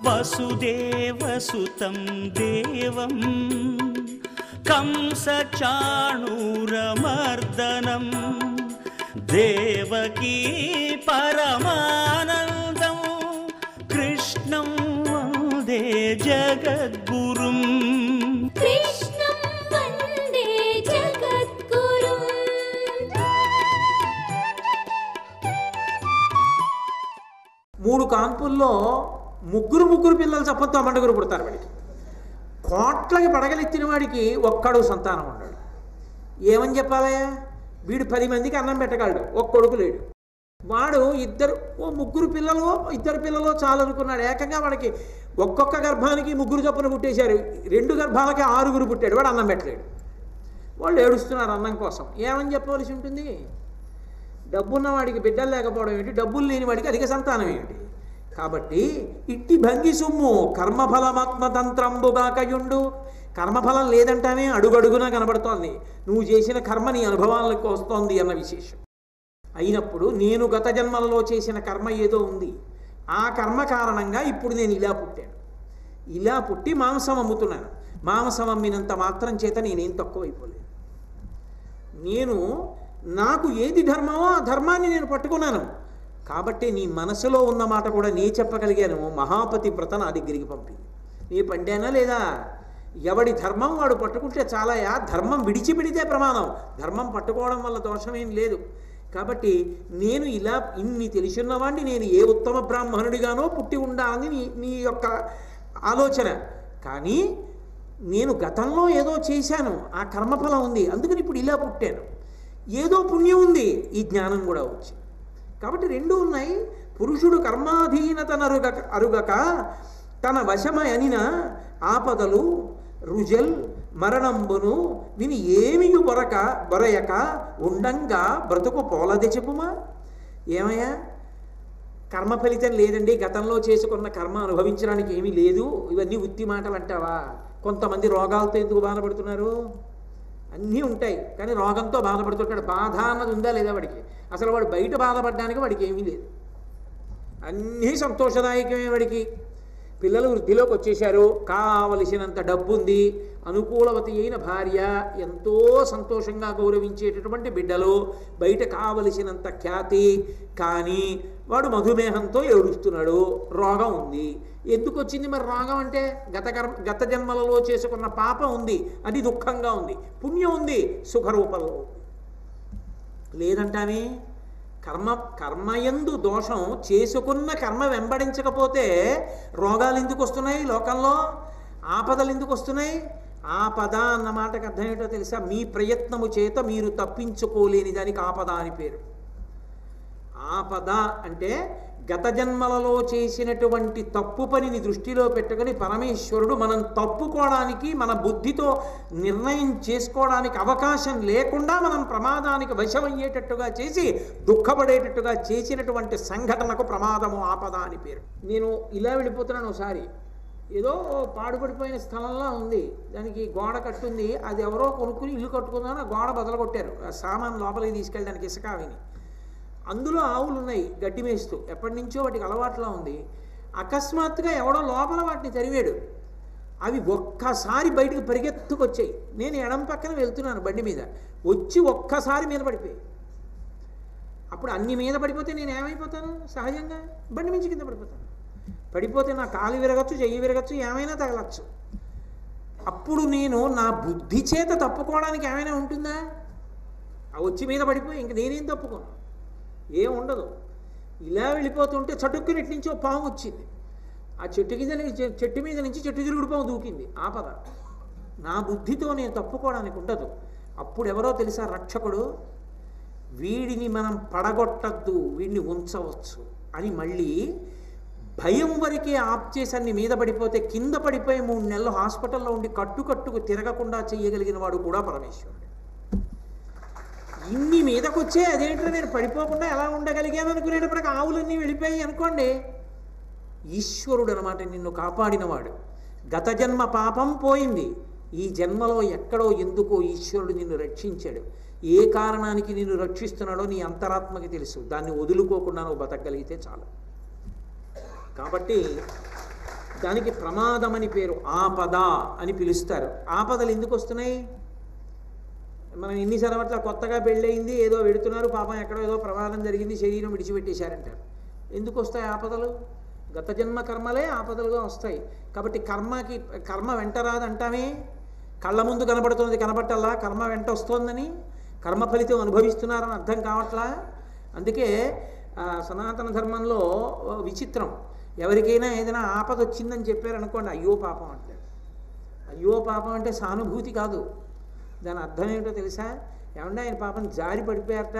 వసుదేవసుతం దేవం కంసచాణూరమర్దనం దేవకీ పరమానందం కృష్ణం వందే జగద్గురుం. కృష్ణం వందే జగద్గురుం. మూడు కాన్పుల్లో ముగ్గురు పిల్లలు చప్పతో మండగురు పుడతారు. వాడికి కోట్లకి పడగలెత్తిన వాడికి ఒక్కడు సంతానం ఉన్నాడు. ఏమని చెప్పాలయ్యా? వీడు 10 మందికి అన్నం పెట్టగలడు, ఒక్క కొడుకు లేడు. వాడు ముగ్గురు పిల్లలు, 2 పిల్లలు చాలు అనుకున్నాడు. ఏకంగా వాడికి ఒక్కొక్క గర్భానికి 3 చొప్పున పుట్టేశారు. 2 గర్భాలకి 6 పుట్టాడు. వాడు అన్నం పెట్టలేడు. వాళ్ళు ఏడుస్తున్నారు అన్నం కోసం. ఏమని చెప్పవలసి ఉంటుంది? డబ్బున్న వాడికి బిడ్డలు లేకపోవడం ఏంటి, డబ్బులు లేని వాడికి అధిక సంతానం ఏంటి? కాబట్టి ఇట్టి భంగి సొమ్ము కర్మఫలమాత్మతంత్రంబుగాకయుండు. కర్మఫలం లేదంటానే అడుగడుగునా కనబడుతోంది. నువ్వు చేసిన కర్మ నీ అనుభవాలకు వస్తోంది అన్న విశేషం. అయినప్పుడు నేను గత జన్మలలో చేసిన కర్మ ఏదో ఉంది. ఆ కర్మ కారణంగా ఇప్పుడు నేను ఇలా పుట్టాను. ఇలా పుట్టి మాంసం అమ్ముతున్నాను. మాంసం అమ్మినంత మాత్రం చేత నేనేం తక్కువైపోలేదు. నాకు ఏది ధర్మమో ఆ ధర్మాన్ని నేను పట్టుకున్నాను. కాబట్టి నీ మనసులో ఉన్న మాట కూడా నే చెప్పగలిగాను. మహాపతి వ్రత నా దగ్గరికి పంపింది. నీ పండానా లేదా? ఎవడి ధర్మం వాడు పట్టుకుంటే చాలాయా. ధర్మం విడిచిపెడితే ప్రమాదం. ధర్మం పట్టుకోవడం వల్ల దోషమేం లేదు. కాబట్టి నేను ఇలా ఇన్ని తెలిసిన్నవాడిని, నేను ఏ ఉత్తమ బ్రాహ్మణుడిగానో పుట్టి ఉండాలని నీ యొక్క ఆలోచన. కానీ నేను గతంలో ఏదో చేశాను, ఆ కర్మఫలం ఉంది, అందుకని ఇప్పుడు ఇలా పుట్టాను. ఏదో పుణ్యం ఉంది, ఈ జ్ఞానం కూడా వచ్చింది. కాబట్టి రెండూ ఉన్నాయి. పురుషుడు కర్మాధీనతనరుగక తన వశమయనిన ఆపదలు రుజల్ మరణంబును విని ఏమియు బొరయక ఉండంగా బ్రతుకు పోలది చెప్పుమా. ఏమయ్యా, కర్మ ఫలితం లేదండి, గతంలో చేసుకున్న కర్మ అనుభవించడానికి ఏమీ లేదు, ఇవన్నీ ఉత్తి మాటలు అంటావా? కొంతమంది రోగాలతో ఎందుకు బాధపడుతున్నారు? అన్నీ ఉంటాయి, కానీ రోగంతో బాధపడుతుంటాడు. బాధ అన్నది ఉందా లేదా వాడికి? అసలు వాడు బయట బాధపడడానికి వాడికి ఏమీ లేదు. అన్నీ సంతోషదాయకమే వాడికి. పిల్లలు వృద్ధిలోకి వచ్చేశారు, కావలసినంత డబ్బు ఉంది, అనుకూలవతి అయిన భార్య, ఎంతో సంతోషంగా గౌరవించేటటువంటి బిడ్డలు, బయట కావలసినంత ఖ్యాతి. కానీ వాడు మధుమేహంతో ఏడుస్తున్నాడు, రోగం ఉంది. ఎందుకు వచ్చింది మరి రోగం? అంటే గత జన్మలలో చేసుకున్న పాపం ఉంది, అది దుఃఖంగా ఉంది. పుణ్యం ఉంది, సుఖరూపంలో ఉంది. లేదంటానే కర్మయందు దోషం, చేసుకున్న కర్మ వెంబడించకపోతే రోగాలు ఎందుకు వస్తున్నాయి లోకంలో? ఆపదలు ఎందుకు వస్తున్నాయి? ఆపద అన్న మాటకు అర్థం ఏంటో తెలుసా? మీ ప్రయత్నము చేత మీరు తప్పించుకోలేని దానికి ఆపద అని పేరు. ఆపద అంటే గత జన్మలలో చేసినటువంటి తప్పు పనిని దృష్టిలో పెట్టుకుని పరమేశ్వరుడు మనం తప్పుకోవడానికి, మన బుద్ధితో నిర్ణయం చేసుకోవడానికి అవకాశం లేకుండా మనం ప్రమాదానికి వశమయ్యేటట్టుగా చేసి దుఃఖపడేటట్టుగా చేసినటువంటి సంఘటనకు ప్రమాదము, ఆపద అని పేరు. నేను ఇలా వెళ్ళిపోతున్నాను. ఒకసారి ఏదో పాడుపడిపోయిన స్థలంలో ఉంది, దానికి గోడ కట్టుంది, అది ఎవరో కొనుక్కుని ఇల్లు కట్టుకుందామని ఆ గోడ బదలు కొట్టారు, ఆ సామాన్ లోపలికి తీసుకెళ్ళడానికి ఇసుక అవిని. అందులో ఆవులు ఉన్నాయి గడ్డి మేస్తూ, ఎప్పటి నుంచో వాటికి అలవాట్లో ఉంది. అకస్మాత్తుగా ఎవడో లోపల వాటిని తరివాడు. అవి ఒక్కసారి బయటికి పరిగెత్తుకొచ్చాయి. నేను ఎడం పక్కన వెళ్తున్నాను బండి మీద, వచ్చి ఒక్కసారి మీద పడిపోయాయి. అప్పుడు అన్ని మీద పడిపోతే నేను ఏమైపోతాను? సహజంగా బండి మించి కింద పడిపోతాను. పడిపోతే నా కాలు విరగచ్చు, చెయ్యి విరగచ్చు, ఏమైనా తగలచ్చు. అప్పుడు నేను నా బుద్ధి చేత తప్పుకోవడానికి ఏమైనా ఉంటుందా? ఆ వచ్చి మీద పడిపోయి ఇంక నేనేం తప్పుకోను, ఏం ఉండదు. ఇలా వెళ్ళిపోతుంటే చటుక్కుని ఇటు నుంచి పాము వచ్చింది. ఆ చెట్టు మీద నుంచి చెట్టు తిరుగుడు పాము దూకింది. ఆపద. నా బుద్ధితో నేను తప్పుకోవడానికి ఉండదు. అప్పుడు ఎవరో తెలుసా? రక్షకుడు. వీడిని మనం పడగొట్టద్దు, వీడిని ఉంచవచ్చు అని మళ్ళీ భయం వరకే ఆప్ చేసి అన్ని మీద పడిపోతే కింద పడిపోయి 3 నెలలు హాస్పిటల్లో ఉండి కట్టుకు తిరగకుండా చేయగలిగిన వాడు కూడా పరమేశ్వరుడు. ఇన్ని మీదకొచ్చే అదేంటో నేను పడిపోకుండా ఎలా ఉండగలిగాను అనుకునేటప్పటికి ఆవులన్నీ వెళ్ళిపోయాయి అనుకోండి. ఈశ్వరుడు అనమాట నిన్ను కాపాడినవాడు. గత జన్మ పాపం పోయింది, ఈ జన్మలో ఎక్కడో ఎందుకో ఈశ్వరుడు నిన్ను రక్షించాడు. ఏ కారణానికి నిన్ను రక్షిస్తున్నాడో నీ అంతరాత్మకి తెలుసు. దాన్ని వదులుకోకుండా నువ్వు బతకగలిగితే చాలు. కాబట్టి దానికి ప్రమాదమని పేరు, ఆపద అని పిలుస్తారు. ఆపదలు ఎందుకు వస్తున్నాయి? మనం ఎన్నిసార్లు అట్లా కొత్తగా పెళ్ళయింది, ఏదో వెడుతున్నారు, పాపం ఎక్కడో ఏదో ప్రమాదం జరిగింది, శరీరం విడిచిపెట్టేశారంటారు. ఎందుకు వస్తాయి ఆపదలు? గత జన్మ కర్మలే ఆపదలుగా వస్తాయి. కాబట్టి కర్మ వెంట రాదంటామే. కళ్ళ ముందు కనబడుతుంది, కనబట్టల్లా కర్మ వెంట వస్తోందని, కర్మ ఫలితం అనుభవిస్తున్నారని అర్థం కావట్లా. అందుకే సనాతన ధర్మంలో విచిత్రం, ఎవరికైనా ఏదైనా ఆపద వచ్చిందని చెప్పారనుకోండి, అయ్యో పాపం అంటారు. అయ్యో పాపం అంటే సానుభూతి కాదు, దాని అర్థం ఏమిటో తెలుసా? ఏమన్నా ఆయన పాపం జారి పడిపోయారట,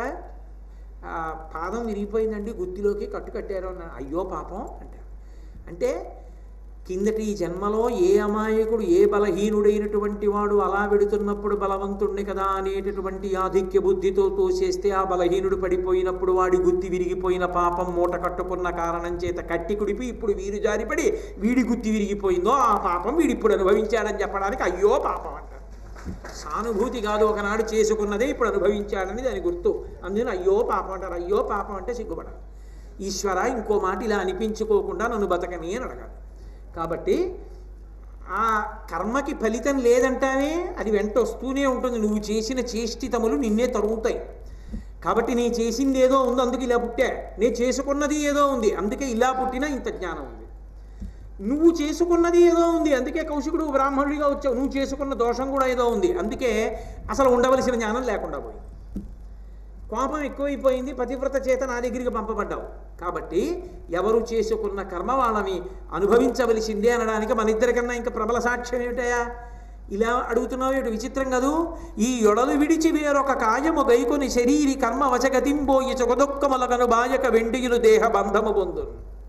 పాదం విరిగిపోయిందండి, గుత్తిలోకి కట్టారు అన్న, అయ్యో పాపం అంటారు. అంటే కిందటి జన్మలో ఏ అమాయకుడు, ఏ బలహీనుడైనటువంటి వాడు అలా వెడుతున్నప్పుడు బలవంతుణ్ణి కదా అనేటటువంటి ఆధిక్య బుద్ధితో తోసేస్తే ఆ బలహీనుడు పడిపోయినప్పుడు వాడి గుత్తి విరిగిపోయిన పాపం మూట కట్టుకున్న కారణం చేత కట్టి కుడిపి ఇప్పుడు వీరు జారిపడి వీడి గుత్తి విరిగిపోయిందో ఆ పాపం వీడిప్పుడు అనుభవించాడని చెప్పడానికి అయ్యో పాపం అంటారు. సానుభూతి కాదు, ఒకనాడు చేసుకున్నదే ఇప్పుడు అనుభవించాడని దాని గుర్తు. అందుకని అయ్యో పాపం అంటారు. అయ్యో పాపం అంటే సిగ్గుపడాలి. ఈశ్వర ఇంకో మాట ఇలా అనిపించుకోకుండా నన్ను బతకని అని అడగాలి. కాబట్టి ఆ కర్మకి ఫలితం లేదంటానే, అది వెంట వస్తూనే ఉంటుంది. నువ్వు చేసిన చేష్టితములు నిన్నే తరుగుతాయి. కాబట్టి నేను చేసింది ఏదో ఉంది అందుకు ఇలా పుట్టా, నేను చేసుకున్నది ఏదో ఉంది అందుకే ఇలా పుట్టినా ఇంత జ్ఞానం ఉంది. నువ్వు చేసుకున్నది ఏదో ఉంది అందుకే కౌశికుడు బ్రాహ్మణుడిగా వచ్చావు, నువ్వు చేసుకున్న దోషం కూడా ఏదో ఉంది అందుకే అసలు ఉండవలసిన జ్ఞానం లేకుండా పోయింది. కోపం ఎక్కువైపోయింది, పతివ్రత చేత నా దగ్గరికి పంపబడ్డావు. కాబట్టి ఎవరు చేసుకున్న కర్మ వాళ్ళని అనుభవించవలసిందే అనడానికి మన ఇద్దరికన్నా ఇంకా ప్రబల సాక్ష్యం ఏమిటయా? ఇలా అడుగుతున్నావు ఏమిటి? విచిత్రం కదూ. ఈ యొడలు విడిచి వేరొక కాయము గైకొని శరీరి కర్మ వచగతింబోయి చుగదొక్కములగను బాయక వెండియులు దేహ బంధము పొందును.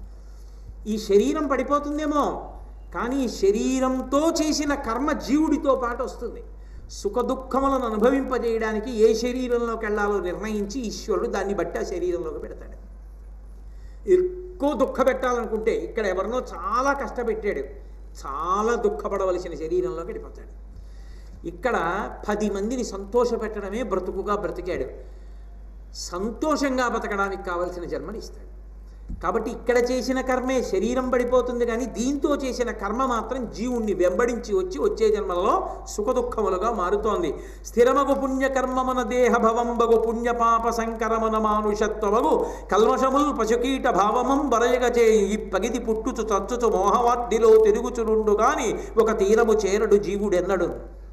ఈ శరీరం పడిపోతుందేమో, కానీ ఈ శరీరంతో చేసిన కర్మ జీవుడితో పాటు వస్తుంది. సుఖ దుఃఖములను అనుభవింపజేయడానికి ఏ శరీరంలోకి వెళ్ళాలో నిర్ణయించి ఈశ్వరుడు దాన్ని బట్టి ఆ శరీరంలోకి పెడతాడు. ఎక్కువ దుఃఖ పెట్టాలనుకుంటే ఇక్కడ ఎవరినో చాలా కష్టపెట్టాడు, చాలా దుఃఖపడవలసిన శరీరంలోకి వెళ్ళిపోతాడు. ఇక్కడ 10 మందిని సంతోష పెట్టడమే బ్రతుకుగా బ్రతికాడు, సంతోషంగా బతకడానికి కావలసిన జన్మని ఇస్తాడు. కాబట్టి ఇక్కడ చేసిన కర్మే శరీరం పడిపోతుంది, కానీ దీంతో చేసిన కర్మ మాత్రం జీవుణ్ణి వెంబడించి వచ్చే జన్మలలో సుఖదుఖములుగా మారుతోంది. స్థిరమగు పుణ్యకర్మమున దేహభవంబగు పుణ్యపాప సంకరమున మానుషత్వమగు కల్మషముల్ పశుకీట భావమం బరయగచే ఈ పగిది పుట్టుచు చచ్చుచు మోహవాద్దిలో తిరుగుచురుండు గాని ఒక తీరము చేరడు జీవుడెన్నడు.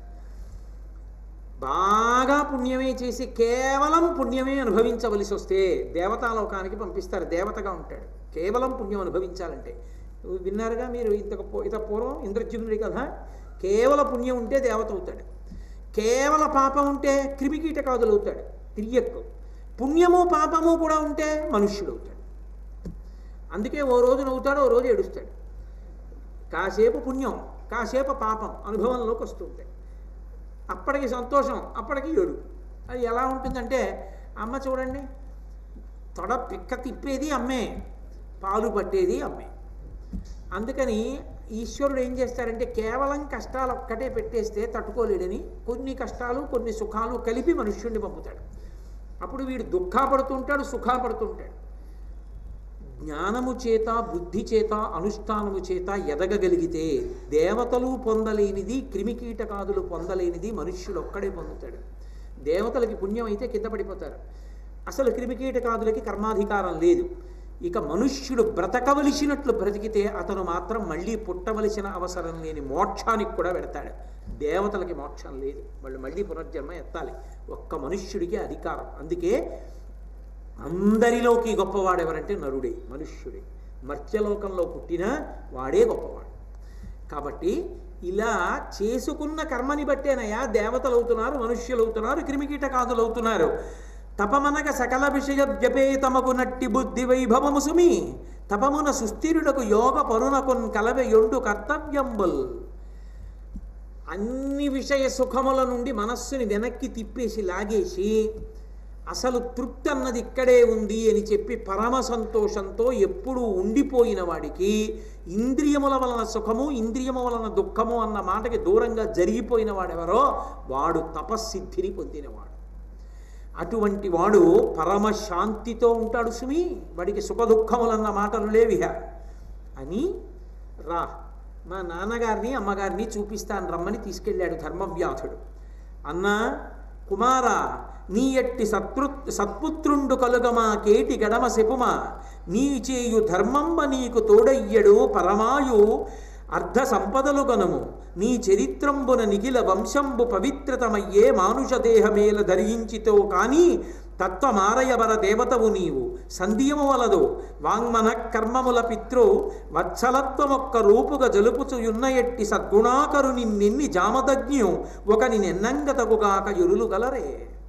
బాగా పుణ్యమే చేసి కేవలం పుణ్యమే అనుభవించవలసి వస్తే దేవతాలోకానికి పంపిస్తారు, దేవతగా ఉంటాడు. కేవలం పుణ్యం అనుభవించాలంటే విన్నారుగా మీరు ఇంత పూర్వం ఇంద్రజిమ్నుడి కథ. కేవల పుణ్యం ఉంటే దేవత అవుతాడు, కేవల పాపం ఉంటే క్రిమికీటకాదులు అవుతాడు, తిరియక్కు. పుణ్యము పాపము కూడా ఉంటే మనుష్యుడు అవుతాడు. అందుకే ఓ రోజు నవ్వుతాడు, ఓ రోజు ఏడుస్తాడు. కాసేపు పుణ్యం కాసేపు పాపం అనుభవంలోకి వస్తుంటాయి. అప్పటికి సంతోషం, అప్పటికి ఏడు. అది ఎలా ఉంటుందంటే, అమ్మ చూడండి, తొడ పిక్క తిప్పేది అమ్మే, పాలు పట్టేది అమ్మే. అందుకని ఈశ్వరుడు ఏం చేస్తాడంటే కేవలం కష్టాలు ఒక్కటే పెట్టేస్తే తట్టుకోలేడని కొన్ని కష్టాలు కొన్ని సుఖాలు కలిపి మనుష్యుడిని పంపుతాడు. అప్పుడు వీడు దుఃఖపడుతుంటాడు, సుఖపడుతుంటాడు. జ్ఞానము చేత బుద్ధి చేత అనుష్ఠానము చేత ఎదగగలిగితే దేవతలు పొందలేనిది, క్రిమికీటకాదులు పొందలేనిది మనుష్యుడు ఒక్కడే పొందుతాడు. దేవతలకి పుణ్యం అయితే కింద పడిపోతారు, అసలు క్రిమికీటకాదులకి కర్మాధికారం లేదు. ఇక మనుష్యుడు బ్రతకవలసినట్లు బ్రతికితే అతను మాత్రం మళ్ళీ పుట్టవలసిన అవసరం లేని మోక్షానికి కూడా వెడతాడు. దేవతలకి మోక్షం లేదు, వాళ్ళు మళ్ళీ పునర్జన్మ ఎత్తాలి. ఒక్క మనుష్యుడికి అధికారం. అందుకే అందరిలోకి గొప్పవాడు ఎవరంటే నరుడే, మనుష్యుడే. మర్త్యలోకంలో పుట్టిన వాడే గొప్పవాడు. కాబట్టి ఇలా చేసుకున్న కర్మని బట్టేనయా దేవతలు అవుతున్నారు, మనుష్యులు అవుతున్నారు, క్రిమికీటకాదులు అవుతున్నారు. తపమనక సకల విషయ జపే తమకు నట్టి బుద్ధి వైభవము సుమి తపమున సుస్థిరుడకు యోగ పరునకొన్ కలవె యొండు కర్తవ్యంబుల్. అన్ని విషయ సుఖముల నుండి మనస్సుని వెనక్కి తిప్పేసి లాగేసి అసలు తృప్తి అన్నది ఇక్కడే ఉంది అని చెప్పి పరమ సంతోషంతో ఎప్పుడూ ఉండిపోయిన వాడికి ఇంద్రియముల వలన సుఖము ఇంద్రియము వలన దుఃఖము అన్న మాటకి దూరంగా జరిగిపోయిన వాడెవరో వాడు తపస్సిద్ధిని పొందినవాడు. అటువంటి వాడు పరమ శాంతితో ఉంటాడు సుమి, వాడికి సుఖ దుఃఖములన్న మాటలు లేవిహ అని రా మా నాన్నగారిని అమ్మగారిని చూపిస్తాను రమ్మని తీసుకెళ్ళాడు ధర్మవ్యాధుడు. అన్నా కుమారా, నీ ఎట్టి సత్పుత్రుండు కలుగమా కేటి గడమ సెపుమా, నీ చేయు ధర్మంబ నీకు తోడయ్యడు పరమాయు అర్ధ సంపదలు గనుము, నీ చరిత్రంబున నిఖిల వంశంబు పవిత్రతమయ్యే మానుష దేహమేల ధరించితో కాని తత్వమారయవర దేవతవు నీవు, సంధియము వలదు వాంగ్మన కర్మముల పితృ వత్సలత్వమొక్క రూపుగా జలుపుచుయున్న ఎట్టి సద్గుణాకరు నిన్నెన్ని జామదజ్ఞు ఒకని నెన్నంగతగుగాక ఎరులు గలరే.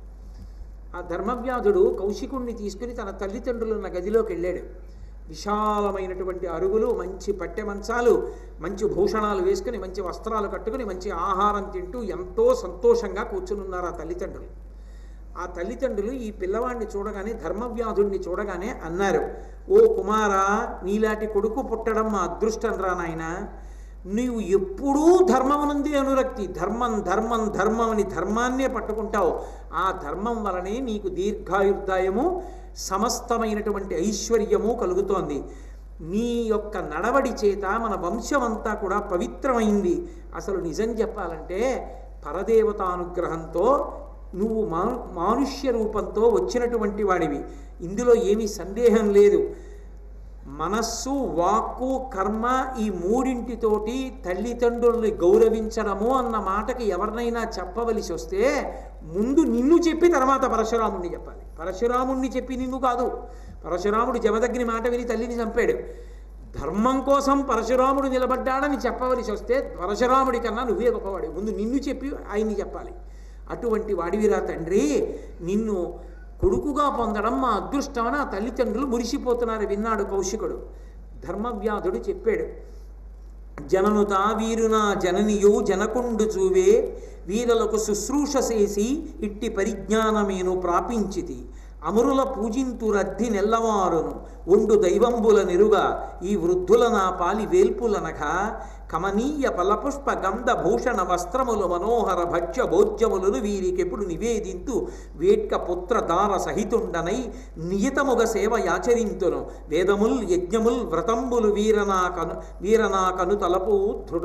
ఆ ధర్మవ్యాధుడు కౌశికుణ్ణి తీసుకుని తన తల్లిదండ్రులున్న గదిలోకి వెళ్ళాడు. విశాలమైనటువంటి అరుగులు, మంచి పట్టె మంచాలు, మంచి భూషణాలు వేసుకుని, మంచి వస్త్రాలు కట్టుకుని, మంచి ఆహారం తింటూ ఎంతో సంతోషంగా కూర్చునున్నారు ఆ తల్లిదండ్రులు. ఆ తల్లిదండ్రులు ఈ పిల్లవాడిని చూడగానే, ధర్మవ్యాధుడిని చూడగానే అన్నారు, ఓ కుమారా, నీలాంటి కొడుకు పుట్టడం మా అదృష్టం రా నాయన. నీవు ఎప్పుడూ ధర్మమునంది అనురక్తి, ధర్మం ధర్మం ధర్మం అని ధర్మాన్నే పట్టుకుంటావు. ఆ ధర్మం వలనే నీకు దీర్ఘాయుర్దాయము, సమస్తమైనటువంటి ఐశ్వర్యము కలుగుతోంది. నీ యొక్క నడవడి చేత మన వంశమంతా కూడా పవిత్రమైంది. అసలు నిజం చెప్పాలంటే పరదేవతానుగ్రహంతో నువ్వు మానుష్య రూపంతో వచ్చినటువంటి వాడివి, ఇందులో ఏమీ సందేహం లేదు. మనస్సు, వాక్కు, కర్మ ఈ మూడింటితోటి తల్లిదండ్రుల్ని గౌరవించడము అన్న మాటకి ఎవరినైనా చెప్పవలసి వస్తే ముందు నిన్ను చెప్పి తర్వాత పరశురాముణ్ణి చెప్పాలి. పరశురాముణ్ణి చెప్పి నిన్ను కాదు. పరశురాముడు జమదగ్ని మాట విని తల్లిని చంపాడు. ధర్మం కోసం పరశురాముడు నిలబడ్డాడని చెప్పవలసి వస్తే పరశురాముడి కన్నా నువ్వే గొప్పవాడు. ముందు నిన్ను చెప్పి ఆయన్ని చెప్పాలి. అటువంటి వాడివిరా తండ్రి, నిన్ను కొడుకుగా పొందడం మా అదృష్టమని ఆ తల్లిదండ్రులు మురిసిపోతున్నారు విన్నాడు కౌశికుడు. ధర్మవ్యాధుడు చెప్పాడు, జననుతా వీరునా జననియు జనకుండు చూవే, వీరులకు శుశ్రూష చేసి ఇట్టి పరిజ్ఞానమేను ప్రాపించితి, అమరుల పూజింతు రద్ధి నెల్లవారును ఒండు దైవంబుల నిరుగా ఈ వృద్ధుల నా పాలి వేల్పులనక, కమనీయ ఫలపుష్ప గంధ భూషణ వస్త్రములు మనోహర భక్ష్య భోజ్యములను వీరికెప్పుడు నివేదింతు వేట్క పుత్ర దార సహితుండనై నియతముగ సేవ యాచరింతును, వేదముల్ యజ్ఞముల్ వ్రతంబులు వీరనాకను తలపు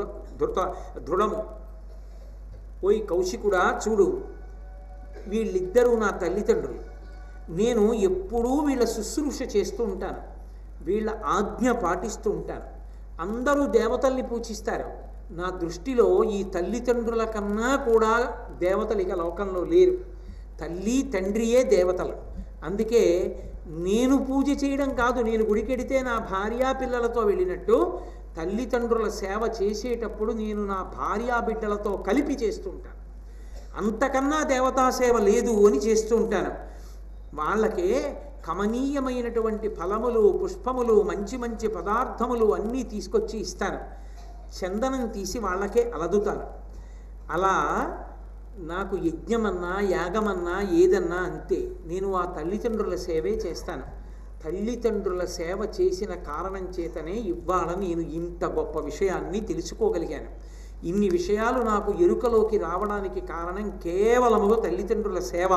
దృఢము. ఓయ్ కౌశికుడా, చూడు, వీళ్ళిద్దరూ నా తల్లిదండ్రులు. నేను ఎప్పుడూ వీళ్ళ శుశ్రూష చేస్తూ ఉంటాను, వీళ్ళ ఆజ్ఞ పాటిస్తూ ఉంటాను. అందరూ దేవతల్ని పూజిస్తారు. నా దృష్టిలో ఈ తల్లిదండ్రుల కన్నా కూడా దేవతలు ఇక లోకంలో లేరు. తల్లి తండ్రియే దేవతలు. అందుకే నేను పూజ చేయడం కాదు, నేను గుడికెడితే నా భార్యా పిల్లలతో వెళ్ళినట్టు తల్లిదండ్రుల సేవ చేసేటప్పుడు నేను నా భార్యా బిడ్డలతో కలిపి చేస్తూ ఉంటాను. అంతకన్నా దేవతా సేవ లేదు అని చేస్తూ ఉంటాను. వాళ్ళకే కమనీయమైనటువంటి ఫలములు, పుష్పములు, మంచి మంచి పదార్థములు అన్నీ తీసుకొచ్చి ఇస్తాను. చందనం తీసి వాళ్ళకే అలదుతాను. అలా నాకు యజ్ఞమన్నా యాగమన్నా ఏదన్నా అంతే. నేను ఆ తల్లిదండ్రుల సేవే చేస్తాను. తల్లిదండ్రుల సేవ చేసిన కారణం చేతనే ఇవాళ నేను ఇంత గొప్ప విషయాన్ని తెలుసుకోగలిగాను. ఇన్ని విషయాలు నాకు ఎరుకలోకి రావడానికి కారణం కేవలముగా తల్లిదండ్రుల సేవ.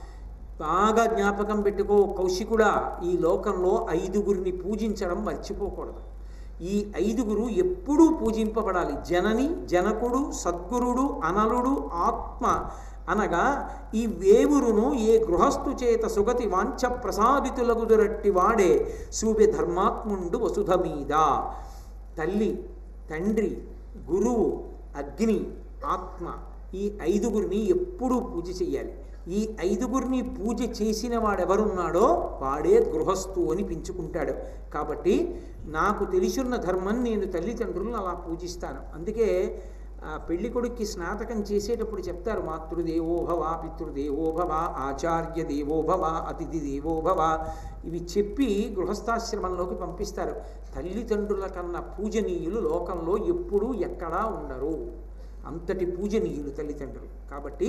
బాగా జ్ఞాపకం పెట్టుకో కౌశికుడా, ఈ లోకంలో 5గురిని పూజించడం మర్చిపోకూడదు. ఈ 5గురు ఎప్పుడూ పూజింపబడాలి. జనని, జనకుడు, సద్గురుడు, అనలుడు, ఆత్మ అనగా ఈ వేవురును ఏ గృహస్థు చేత సుగతి వాంఛ ప్రసాదితులగుదురట్టి వాడే సూబె ధర్మాత్ముండు వసుధ మీద. తల్లి, తండ్రి, గురువు, అగ్ని, ఆత్మ, ఈ 5గురిని ఎప్పుడూ పూజ చెయ్యాలి. ఈ 5గురిని పూజ చేసిన వాడెవరున్నాడో వాడే గృహస్థు అని పెంచుకుంటాడు. కాబట్టి నాకు తెలిసున్న ధర్మం నేను తల్లిదండ్రులను అలా పూజిస్తాను. అందుకే పెళ్లి కొడుక్కి స్నాతకం చేసేటప్పుడు చెప్తారు, మాతృదేవోభవ, పితృదేవోభవ, ఆచార్య దేవోభవ, అతిథి దేవోభవ. ఇవి చెప్పి గృహస్థాశ్రమంలోకి పంపిస్తారు. తల్లిదండ్రుల కన్నా పూజనీయులు లోకంలో ఎప్పుడూ ఎక్కడా ఉండరు. అంతటి పూజనీయులు తల్లిదండ్రులు. కాబట్టి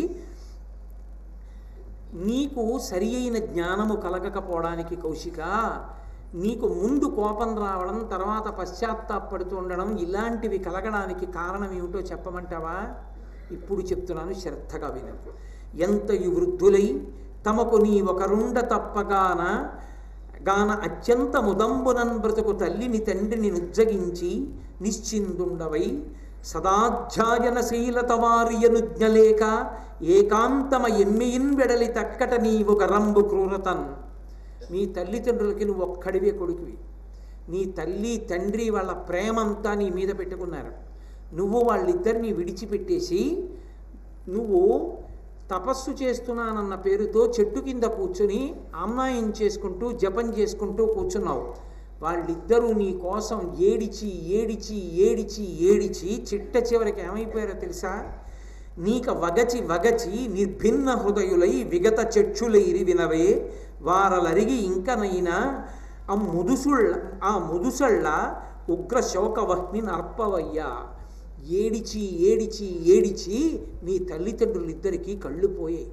నీకు సరి అయిన జ్ఞానము కలగకపోవడానికి కౌశిక, నీకు ముందు కోపం రావడం, తర్వాత పశ్చాత్తాపడుతూ ఉండడం, ఇలాంటివి కలగడానికి కారణం ఏమిటో చెప్పమంటావా? ఇప్పుడు చెప్తున్నాను, శ్రద్ధగా విను. ఎంతయు వృద్ధులై తమకు నీ ఒకరుండ తప్పగాన గాన అత్యంత ముదంబునన్ బ్రతుకు తల్లిని తండ్రిని నుజ్జగించి నిశ్చిందుండవై సదాధ్యాయనశీలత వారియనుజ్ఞలేక ఏకాంతమ ఎమ్మియిన్ వెడలి తక్కట నీవు గరంబు క్రూరతన్. నీ తల్లిదండ్రులకి నువ్వు ఒక్కడివే కొడుకువి. నీ తల్లి తండ్రి వాళ్ళ ప్రేమంతా నీ మీద పెట్టుకున్నారు. నువ్వు వాళ్ళిద్దరినీ విడిచిపెట్టేసి నువ్వు తపస్సు చేస్తున్నానన్న పేరుతో చెట్టు కింద కూర్చుని ఆమ్నాయం చేసుకుంటూ జపం చేసుకుంటూ కూర్చున్నావు. వాళ్ళిద్దరూ నీ కోసం ఏడిచి ఏడిచి ఏడిచి ఏడిచి చిట్ట చివరికి ఏమైపోయారో తెలుసా? నీక వగచి వగచి నిర్భిన్న హృదయులై విగత చక్షులైరి వినవే వారలరిగి ఇంకనైనా ఆ ముదుసళ్ళ ఉగ్ర శోకవహ్ని నర్పవయ్యా. ఏడిచి ఏడిచి ఏడిచి నీ తల్లిదండ్రులిద్దరికీ కళ్ళు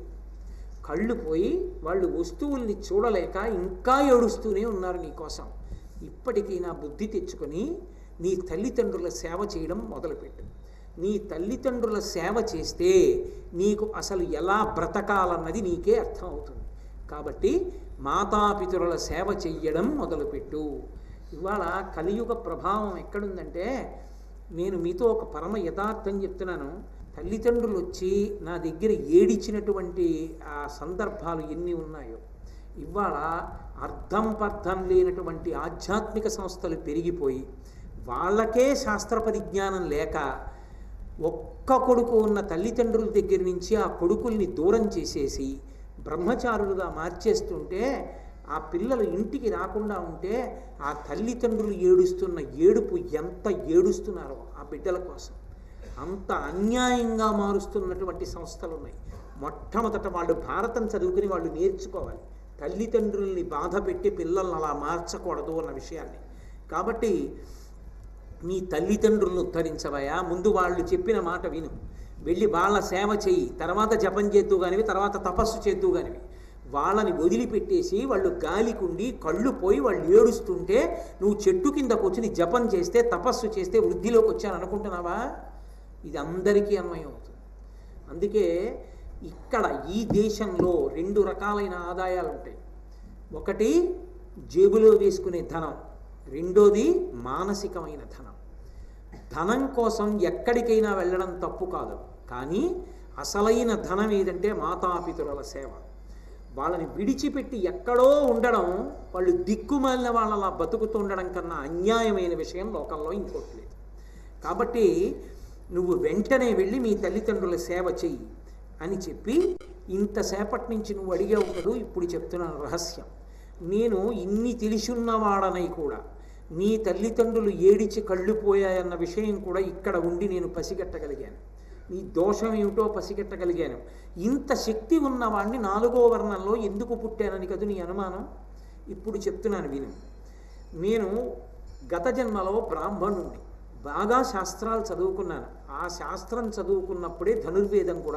పోయి వాళ్ళు వస్తువుల్ని చూడలేక ఇంకా ఏడుస్తూనే ఉన్నారు నీకోసం. ఇప్పటికీ నా బుద్ధి తెచ్చుకొని నీ తల్లిదండ్రుల సేవ చేయడం మొదలుపెట్టు. నీ తల్లిదండ్రుల సేవ చేస్తే నీకు అసలు ఎలా బ్రతకాలన్నది నీకే అర్థమవుతుంది. కాబట్టి మాతాపితరుల సేవ చెయ్యడం మొదలుపెట్టు. ఇవాళ కలియుగ ప్రభావం ఎక్కడుందంటే, నేను మీతో ఒక పరమ యథార్థం చెప్తున్నాను. తల్లిదండ్రులు వచ్చి నా దగ్గర ఏడిచినటువంటి ఆ సందర్భాలు ఎన్ని ఉన్నాయో. ఇవాళ అర్థం పర్థం లేనటువంటి ఆధ్యాత్మిక సంస్థలు పెరిగిపోయి వాళ్ళకే శాస్త్ర పరిజ్ఞానం లేక ఒక్క కొడుకు ఉన్న తల్లిదండ్రుల దగ్గర నుంచి ఆ కొడుకుల్ని దూరం చేసేసి బ్రహ్మచారులుగా మార్చేస్తుంటే, ఆ పిల్లలు ఇంటికి రాకుండా ఉంటే ఆ తల్లిదండ్రులు ఏడుస్తున్న ఏడుపు ఎంత ఏడుస్తున్నారో ఆ బిడ్డల కోసం. అంత అన్యాయంగా మారుస్తున్నటువంటి సంస్థలు ఉన్నాయి. మొట్టమొదట వాళ్ళు భారతం చదువుకుని వాళ్ళు నేర్చుకోవాలి. తల్లిదండ్రుల్ని బాధ పెట్టి పిల్లల్ని అలా మార్చకూడదు అన్న విషయాన్ని. కాబట్టి నీ తల్లిదండ్రులను ఉద్ధరించవయా, ముందు వాళ్ళు చెప్పిన మాట విను, వెళ్ళి వాళ్ళ సేవ చెయ్యి, తర్వాత జపం చేద్దు కానివి, తర్వాత తపస్సు చేద్దు కానివి. వాళ్ళని వదిలిపెట్టేసి వాళ్ళు గాలికుండి కళ్ళు పోయి వాళ్ళు ఏడుస్తుంటే నువ్వు చెట్టు కింద కూర్చుని జపం చేస్తే తపస్సు చేస్తే వృద్ధిలోకి వచ్చాను అనుకుంటున్నావా? ఇది అందరికీ అన్వయం అవుతుంది. అందుకే ఇక్కడ ఈ దేశంలో 2 రకాలైన ఆదాయాలు ఉంటాయి. ఒకటి జేబులో వేసుకునే ధనం, రెండోది మానసికమైన ధనం. ధనం కోసం ఎక్కడికైనా వెళ్ళడం తప్పు కాదు, కానీ అసలైన ధనం ఏదంటే మాతాపితరుల సేవ. వాళ్ళని విడిచిపెట్టి ఎక్కడో ఉండడం, వాళ్ళు దిక్కుమాలిన వాళ్ళలా బతుకుతుండడం కన్నా అన్యాయమైన విషయం లోకంలో ఇంకోటి లేదు. కాబట్టి నువ్వు వెంటనే వెళ్ళి మీ తల్లిదండ్రుల సేవ చెయ్యి అని చెప్పి, ఇంతసేపటి నుంచి నువ్వు అడిగావు కదూ, ఇప్పుడు చెప్తున్నాను రహస్యం. నేను ఇన్ని తెలిసున్నవాడనై కూడా నీ తల్లిదండ్రులు ఏడిచి కళ్ళు పోయాయన్న విషయం కూడా ఇక్కడ ఉండి నేను పసిగట్టగలిగాను. నీ దోషం ఏమిటో పసిగట్టగలిగాను. ఇంత శక్తి ఉన్నవాడిని 4వ వర్ణంలో ఎందుకు పుట్టానని కదా నీ అనుమానం. ఇప్పుడు చెప్తున్నాను విను. నేను గత జన్మలో బ్రాహ్మణుణ్ణి, బాగా శాస్త్రాలు చదువుకున్నాను. ఆ శాస్త్రం చదువుకున్నప్పుడే ధనుర్వేదం కూడా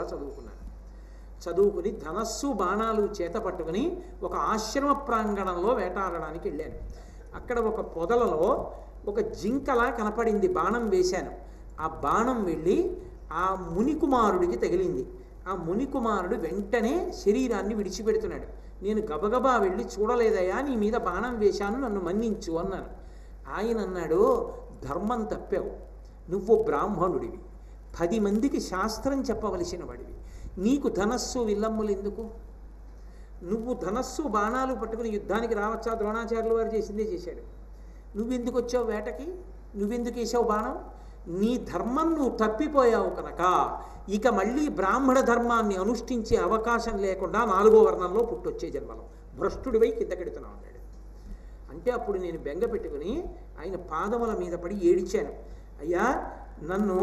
చదువుకుని ధనస్సు బాణాలు చేత పట్టుకుని ఒక ఆశ్రమ ప్రాంగణంలో వేటాడడానికి వెళ్ళాను. అక్కడ ఒక పొదలలో ఒక జింకలా కనపడింది. బాణం వేశాను. ఆ బాణం వెళ్ళి ఆ మునికుమారుడికి తగిలింది. ఆ మునికుమారుడు వెంటనే శరీరాన్ని విడిచిపెడుతున్నాడు. నేను గబగబా వెళ్ళి, చూడలేదయ్యా, నీ మీద బాణం వేశాను, నన్ను మన్నించు అన్నాను. ఆయన అన్నాడు, ధర్మం తప్పావు, నువ్వు బ్రాహ్మణుడివి, 10 మందికి శాస్త్రం చెప్పవలసిన వాడివి, నీకు ధనస్సు విల్లమ్ములు ఎందుకు? నువ్వు ధనస్సు బాణాలు పట్టుకుని యుద్ధానికి రావచ్చా? ద్రోణాచార్యులు వారు చేసిందే చేశాడు. నువ్వెందుకు వచ్చావు వేటకి? నువ్వెందుకు వేసావు బాణం? నీ ధర్మం నువ్వు తప్పిపోయావు కనుక ఇక మళ్ళీ బ్రాహ్మణ ధర్మాన్ని అనుష్ఠించే అవకాశం లేకుండా 4వ వర్ణంలో పుట్టొచ్చే జన్మలో భ్రష్టుడివై కిందకెడుతున్నావు అన్నాడు. అంటే అప్పుడు నేను బెంగ పెట్టుకుని ఆయన పాదముల మీద పడి ఏడిచాను. అయ్యా, నన్ను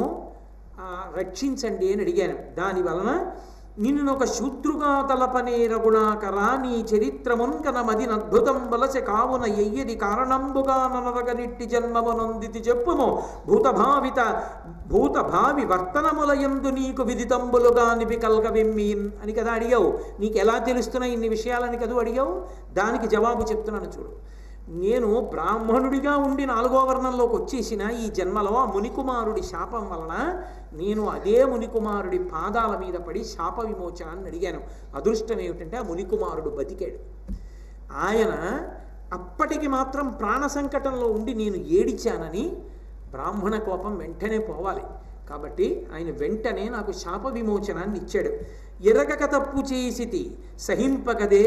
రక్షించండి అని అడిగాను. దానివలన నిన్నొక శూద్రుగా తలపనే రఘుణాకరా, నీ చరిత్రమున్ కనమది అద్భుతం వలసె కావున ఎయ్యది కారణంబుగా ననరగనిట్టి జన్మమునందితి చెప్పుము భూత భావి వర్తనములయందు నీకు విదితంబులుగా నిపి కల్గవిమ్మీన్ అని కదా అడిగావు. నీకు ఎలా తెలుస్తున్నాయి ఇన్ని విషయాలని కదా అడిగావు. దానికి జవాబు చెప్తున్నాను చూడు. నేను బ్రాహ్మణుడిగా ఉండి 4వ వర్ణంలోకి వచ్చేసిన ఈ జన్మలో ఆ మునికుమారుడి శాపం వలన నేను అదే మునికుమారుడి పాదాల మీద పడి శాప విమోచనాన్ని అడిగాను. అదృష్టం ఏమిటంటే ఆ మునికుమారుడు బతికాడు. ఆయన అప్పటికి మాత్రం ప్రాణ సంకటంలో ఉండి నేను ఏడిచానని బ్రాహ్మణ కోపం వెంటనే పోవాలి. కాబట్టి ఆయన వెంటనే నాకు శాప విమోచనాన్ని ఇచ్చాడు. ఎరగక తప్పు చేసితి సహింపగదే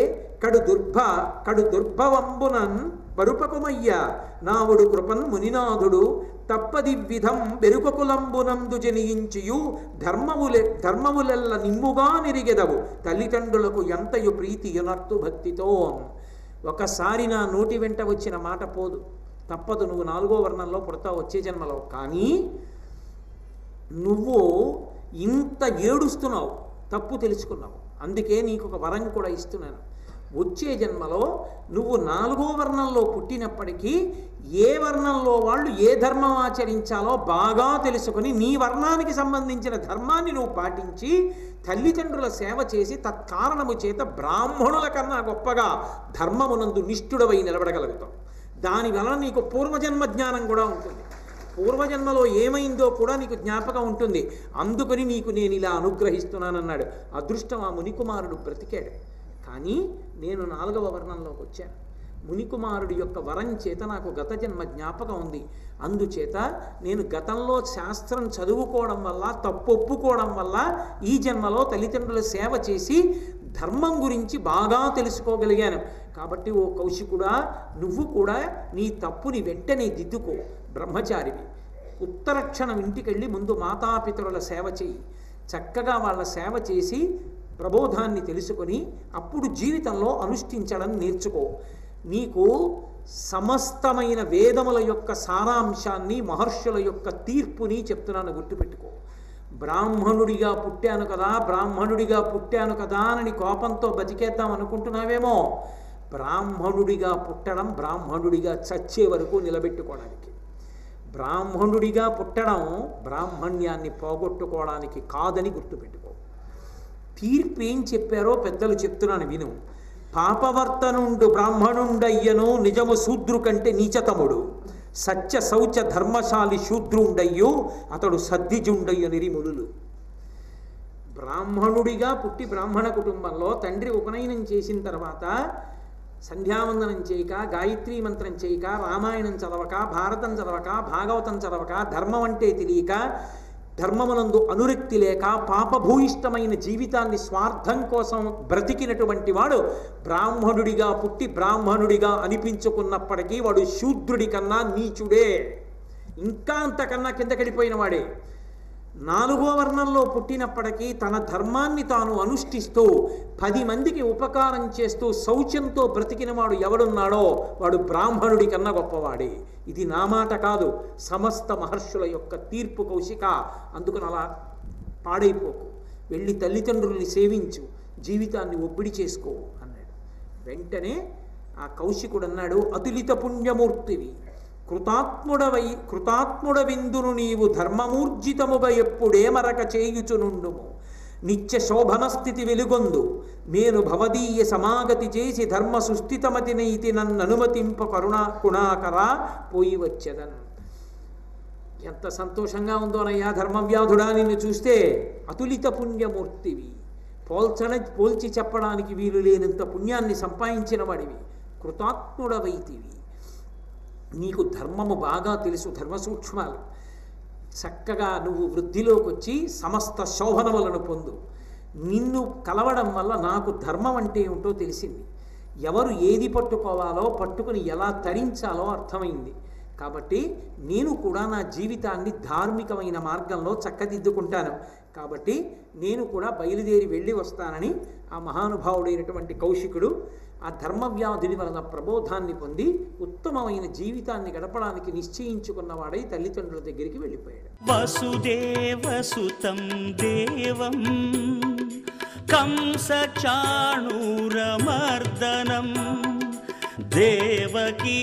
కడు దుర్భవంబునన్ పరుపకుమయ్య నావుడు కృపన్ మునినాథుడు తప్పది విధం బెరుకకులంబునందు జనియించియు ధర్మములెల్ల నిమ్ముగా నిరిగెదవు తల్లిదండ్రులకు ఎంతయు ప్రీతి యునర్తు భక్తితో. ఒకసారి నా నోటి వెంట వచ్చిన మాట పోదు, తప్పదు, నువ్వు 4వ వర్ణంలో పుడతావు వచ్చే జన్మలో. కానీ నువ్వు ఇంత ఏడుస్తున్నావు, తప్పు తెలుసుకున్నావు, అందుకే నీకు ఒక వరం కూడా ఇస్తున్నాను. వచ్చే జన్మలో నువ్వు 4వ వర్ణంలో పుట్టినప్పటికీ ఏ వర్ణంలో వాళ్ళు ఏ ధర్మం ఆచరించాలో బాగా తెలుసుకొని నీ వర్ణానికి సంబంధించిన ధర్మాన్ని నువ్వు పాటించి తల్లిదండ్రుల సేవ చేసి తత్కారణము చేత బ్రాహ్మణుల కన్నా గొప్పగా ధర్మమునందు నిష్ఠుడవై నిలబడగలుగుతావు. దానివల్ల నీకు పూర్వజన్మ జ్ఞానం కూడా ఉంటుంది. పూర్వజన్మలో ఏమైందో కూడా నీకు జ్ఞాపకం ఉంటుంది. అందుకని నీకు నేను ఇలా అనుగ్రహిస్తున్నానన్నాడు. అదృష్టం ఆ మునికుమారుడు బ్రతికాడు. కానీ నేను 4వ వర్ణంలోకి వచ్చాను. మునికుమారుడి యొక్క వరం చేత నాకు గత జన్మ జ్ఞాపకం ఉంది. అందుచేత నేను గతంలో శాస్త్రం చదువుకోవడం వల్ల, తప్పొప్పుకోవడం వల్ల ఈ జన్మలో తల్లిదండ్రుల సేవ చేసి ధర్మం గురించి బాగా తెలుసుకోగలిగాను. కాబట్టి ఓ కౌశికుడా, నువ్వు కూడా నీ తప్పుని వెంటనే దిద్దుకో. బ్రహ్మచారివి, ఉత్తరక్షణం ఇంటికెళ్ళి ముందు మాతాపితరుల సేవ చేయి. చక్కగా వాళ్ళ సేవ చేసి ప్రబోధాన్ని తెలుసుకొని అప్పుడు జీవితంలో అనుష్ఠించడం నేర్చుకో. నీకు సమస్తమైన వేదముల యొక్క సారాంశాన్ని, మహర్షుల యొక్క తీర్పుని చెప్తున్నాను, గుర్తుపెట్టుకో. బ్రాహ్మణుడిగా పుట్టాను కదా అని కోపంతో బతికేద్దాం అనుకుంటున్నావేమో. బ్రాహ్మణుడిగా పుట్టడం బ్రాహ్మణుడిగా చచ్చే వరకు నిలబెట్టుకోవడానికి. బ్రాహ్మణుడిగా పుట్టడం బ్రాహ్మణ్యాన్ని పోగొట్టుకోవడానికి కాదని గుర్తుపెట్టుకో. తీర్పు ఏం చెప్పారో పెద్దలు చెప్తున్నాను విను. పాపవర్తనుండు బ్రాహ్మణుండయ్యను నిజము శూద్రు కంటే నీచతముడు సత్య శౌచ ధర్మశాలి శూద్రుండయ్యు అతడు సద్దిజుండయ్యు నిరిములు. బ్రాహ్మణుడిగా పుట్టి బ్రాహ్మణ కుటుంబంలో తండ్రి ఉపనయనం చేసిన తర్వాత సంధ్యావందనం చేయక, గాయత్రీ మంత్రం చేయక, రామాయణం చదవక, భారతం చదవక, భాగవతం చదవక, ధర్మం అంటే తెలియక, ధర్మమునందు అనురక్తి లేక పాపభూయిష్టమైన జీవితాన్ని స్వార్థం కోసం బ్రతికినటువంటి వాడు బ్రాహ్మణుడిగా పుట్టి బ్రాహ్మణుడిగా అనిపించుకున్నప్పటికీ వాడు శూద్రుడి కన్నా నీచుడే, ఇంకా అంతకన్నా కిందకెళ్ళిపోయిన వాడే. 4వ వర్ణంలో పుట్టినప్పటికీ తన ధర్మాన్ని తాను అనుష్ఠిస్తూ 10 మందికి ఉపకారం చేస్తూ శౌచంతో బ్రతికిన వాడు ఎవడున్నాడో వాడు బ్రాహ్మణుడి కన్నా గొప్పవాడే. ఇది నా మాట కాదు, సమస్త మహర్షుల యొక్క తీర్పు కౌశిక. అందుకని అలా పాడైపోకు, వెళ్ళి తల్లిదండ్రుల్ని సేవించు, జీవితాన్ని ఒప్పిడి చేసుకో అన్నాడు. వెంటనే ఆ కౌశికుడు అన్నాడు, అతులిత పుణ్యమూర్తివి, కృతాత్ముడవిందును నీవు ధర్మమూర్జితముగా ఎప్పుడే మరక చేయుచునుండుము. నిత్య శోభన స్థితి వెలుగొందు నేను భవదీయ సమాగతి చేసి ధర్మ సుస్థితమతినైతి నన్ననుమతింప కుణాకరా పోయి వచ్చేదన్. ఎంత సంతోషంగా ఉందోనయ్యా ధర్మవ్యాధుడా నిన్ను చూస్తే. అతులిత పుణ్యమూర్తివి, పోల్చి చెప్పడానికి వీలు లేనంత పుణ్యాన్ని సంపాదించిన వాడివి, కృతాత్ముడవైతివి, నీకు ధర్మము బాగా తెలుసు, ధర్మ సూక్ష్మాలు. చక్కగా నువ్వు వృద్ధిలోకి వచ్చి సమస్త శోభనములను పొందు. నిన్ను కలవడం వల్ల నాకు ధర్మం అంటే ఏమిటో తెలిసింది. ఎవరు ఏది పట్టుకోవాలో పట్టుకుని ఎలా తరించాలో అర్థమైంది. కాబట్టి నేను కూడా నా జీవితాన్ని ధార్మికమైన మార్గంలో చక్కదిద్దుకుంటాను. కాబట్టి నేను కూడా బయలుదేరి వెళ్ళి వస్తానని ఆ మహానుభావుడైనటువంటి కౌశికుడు ఆ ధర్మవ్యాధుని వలన ప్రబోధాన్ని పొంది ఉత్తమమైన జీవితాన్ని గడపడానికి నిశ్చయించుకున్నవాడై తల్లిదండ్రుల దగ్గరికి వెళ్ళిపోయాడు. వసుదేవసుతం దేవం కంసచాణూరమర్దనం దేవకీ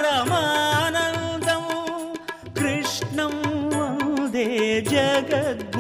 పరమానందం కృష్ణం వందే జగద్గురుం.